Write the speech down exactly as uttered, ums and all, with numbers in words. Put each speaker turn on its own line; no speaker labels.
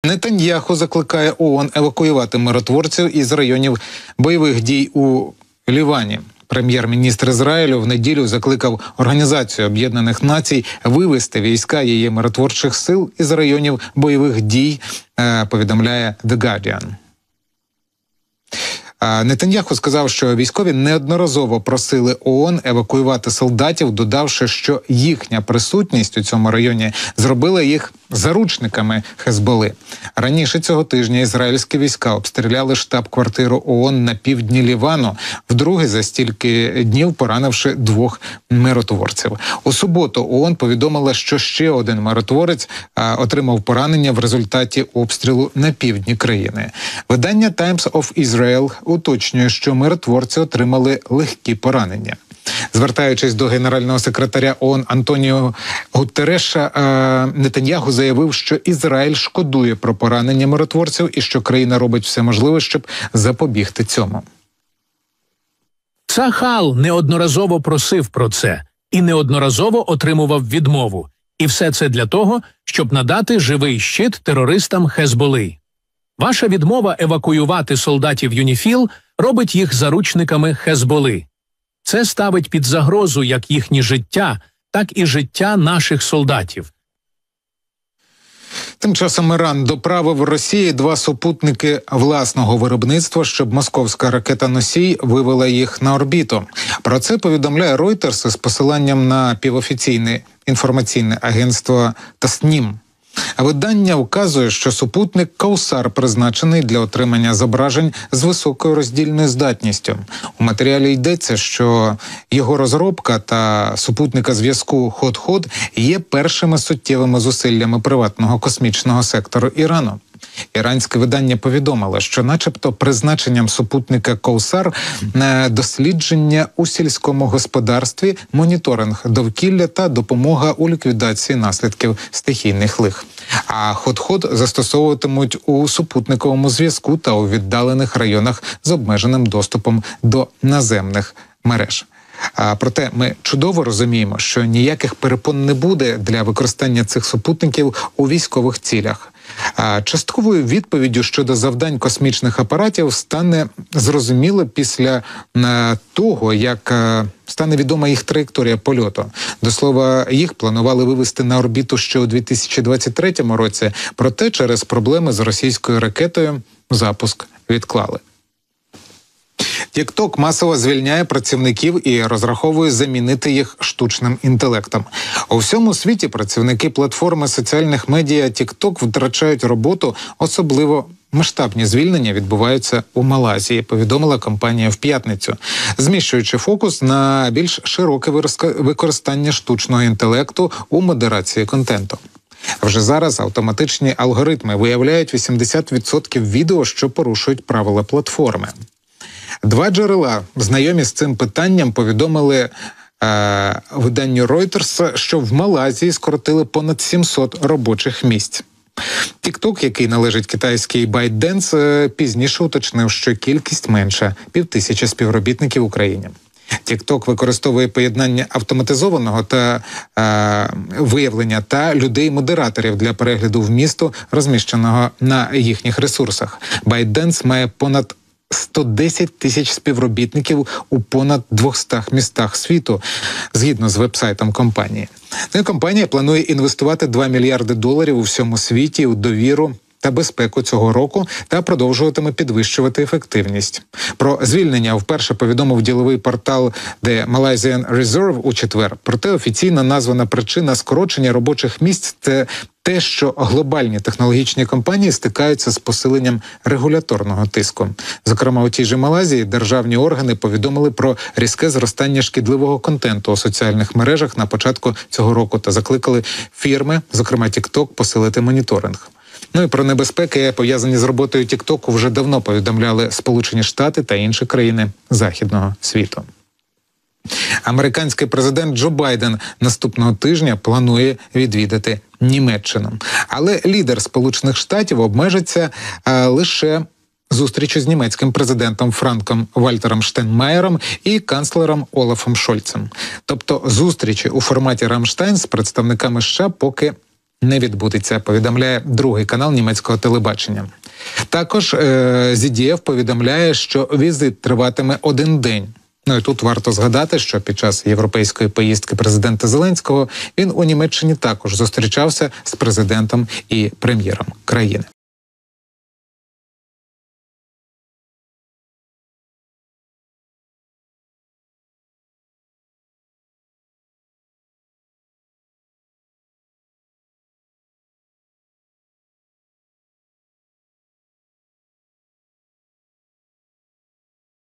Нетаньяху закликає ООН евакуювати миротворців із районів бойових дій у Лівані. Прем'єр-міністр Ізраїлю в неділю закликав Організацію Об'єднаних Націй вивести війська її миротворчих сил із районів бойових дій, повідомляє The Guardian. Нетаньяху сказав, що військові неодноразово просили ООН евакуювати солдатів, додавши, що їхня присутність у цьому районі зробила їх заручниками Хезболи. Раніше цього тижня ізраїльські війська обстріляли штаб-квартиру ООН на півдні Лівану, вдруге за стільки днів поранивши двох миротворців. У суботу ООН повідомила, що ще один миротворець а, отримав поранення в результаті обстрілу на півдні країни. Видання Times of Israel уточнює, що миротворці отримали легкі поранення. Звертаючись до генерального секретаря ООН Антоніо Гутерреша, Нетаньяху заявив, що Ізраїль шкодує про поранення миротворців і що країна робить все можливе, щоб запобігти цьому.
Цахал неодноразово просив про це і неодноразово отримував відмову. І все це для того, щоб надати живий щит терористам Хезболи. Ваша відмова евакуювати солдатів ЮНІФІЛ робить їх заручниками Хезболи. Це ставить під загрозу як їхнє життя, так і життя наших солдатів.
Тим часом Іран доправив Росії два супутники власного виробництва, щоб московська ракета-носій вивела їх на орбіту. Про це повідомляє Reuters з посиланням на півофіційне інформаційне агентство Таснім. Видання вказує, що супутник «Каусар» призначений для отримання зображень з високою роздільною здатністю. У матеріалі йдеться, що його розробка та супутника зв'язку «Ход-Ход» є першими суттєвими зусиллями приватного космічного сектору Ірану. Іранське видання повідомило, що начебто призначенням супутника «Каусар» дослідження у сільському господарстві, моніторинг довкілля та допомога у ліквідації наслідків стихійних лих. А «Ход-Ход» застосовуватимуть у супутниковому зв'язку та у віддалених районах з обмеженим доступом до наземних мереж. А проте ми чудово розуміємо, що ніяких перепон не буде для використання цих супутників у військових цілях. А частковою відповіддю щодо завдань космічних апаратів стане зрозуміло після того, як стане відома їх траєкторія польоту. До слова, їх планували вивести на орбіту ще у дві тисячі двадцять третьому році, проте через проблеми з російською ракетою запуск відклали. TikTok масово звільняє працівників і розраховує замінити їх штучним інтелектом. У всьому світі працівники платформи соціальних медіа TikTok втрачають роботу, особливо масштабні звільнення відбуваються у Малайзії, повідомила компанія в п'ятницю, зміщуючи фокус на більш широке використання штучного інтелекту у модерації контенту. Вже зараз автоматичні алгоритми виявляють вісімдесят відсотків відео, що порушують правила платформи. Два джерела, знайомі з цим питанням, повідомили е, виданню Reuters, що в Малайзії скоротили понад сімсот робочих місць. TikTok, який належить китайській ByteDance, пізніше уточнив, що кількість менша – півтисячі співробітників в Україні. TikTok використовує поєднання автоматизованого та е, виявлення та людей-модераторів для перегляду вмісту, розміщеного на їхніх ресурсах. ByteDance має понад сто десять тисяч співробітників у понад двохстах містах світу, згідно з вебсайтом компанії. Компанія планує інвестувати два мільярди доларів у всьому світі у довіру та безпеку цього року та продовжуватиме підвищувати ефективність. Про звільнення вперше повідомив діловий портал The Malaysian Reserve у четвер. Проте офіційно названа причина скорочення робочих місць – це те, що глобальні технологічні компанії стикаються з посиленням регуляторного тиску. Зокрема, у тій же Малайзії державні органи повідомили про різке зростання шкідливого контенту у соціальних мережах на початку цього року та закликали фірми, зокрема TikTok, посилити моніторинг. Ну і про небезпеки, пов'язані з роботою TikTok, вже давно повідомляли Сполучені Штати та інші країни західного світу. Американський президент Джо Байден наступного тижня планує відвідати Німеччину. Але лідер Сполучених Штатів обмежиться а, лише зустрічю з німецьким президентом Франком Вальтером Штайнмаєром і канцлером Олафом Шольцем. Тобто зустрічі у форматі Рамштайн з представниками США поки не відбудеться, повідомляє другий канал німецького телебачення. Також е- Зідєєв повідомляє, що візит триватиме один день. Ну і тут варто згадати, що під час європейської поїздки президента Зеленського він у Німеччині також зустрічався з президентом і прем'єром країни.